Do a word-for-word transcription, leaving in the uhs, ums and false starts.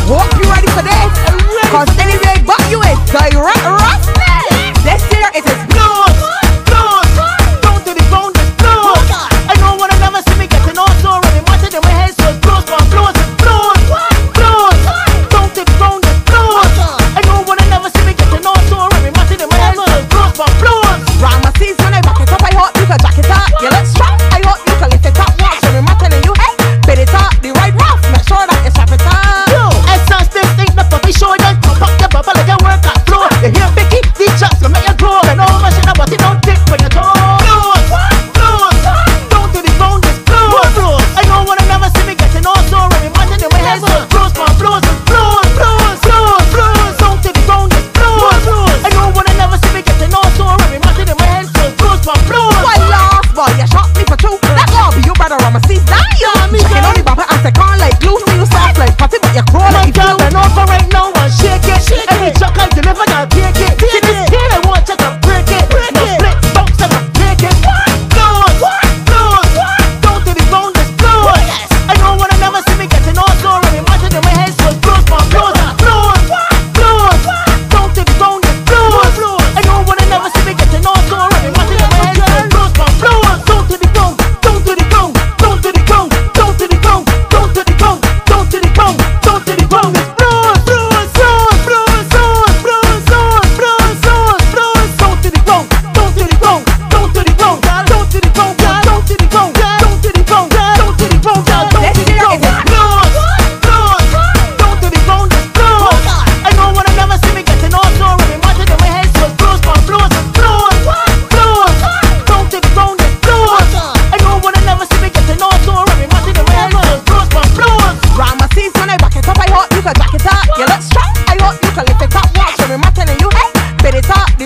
Hope you ready for this. Cause anyway, but you is direct roughness. This year it is blues, blues. Down to the ground is blues. I know what I never see me getting on so ready. Marching in my head so blues, but blues is blues, blues. Down to the ground is blues. I know what I never see me getting on so ready. Marching in my head so blues, but blues. Rama season I back it up. I hope you can jack it up. You look strong. I hope you can lift it up. Watch me marching and you hey, bid it up the right rough. Make sure that you strap it up. Essence this ain't the puppy show. Just pump up your bubble like you work at floor. You hear Vicky? These shots will make you grow. And all my shit about it don't tick when you talk. Blues, blues. Down to the ground is blues, blues. I know what I never see me getting on so ready. Marching in my head so blues, but blues is blues, blues, blues, blues. Down to the ground is blues, blues. I know what I never see me getting on so ready. Marching in my head so blues, but blues. Why laugh, boy? You shot me for two. That all be you, brother. I'm a season. Checking on the bumper and take on like glue. See you soft like party, but you crawl like you. And over right now and shake it. Every chuck I deliver, I'll take it. See this here, I want you to break it. No split, bounce and I take it. Blues, blues. Down to the ground is blues. I know what I never see me getting on so ready. Marching in my head so blues, but blues, blues, blues. Down to the ground is blues. I know what I never see me getting on so ready. Marching in my head so blues, but blues. Down to the ground, down to the ground, down to the ground, down to the ground, down to the ground, down to the ground, down to the ground is blues, blues, blues, blues, blues, blues, blues, blues, blues, blues. Down to the ground, down to the ground, down to the ground, down to the ground, down to the ground, down to the ground, down to the ground, down to the ground. Blues, blues, down to the ground is blues. I know what I never see me getting on so ready. Marching in my head so blues, but blues is blues, blues. Down to the ground is blues. I know what I never see me getting on so ready. Marching in my head so blues, but blues. Rama season I back it up. I hope you can jack it up. You look strong. I hope you can lift it up. Watch me marching and you hey, bid it up.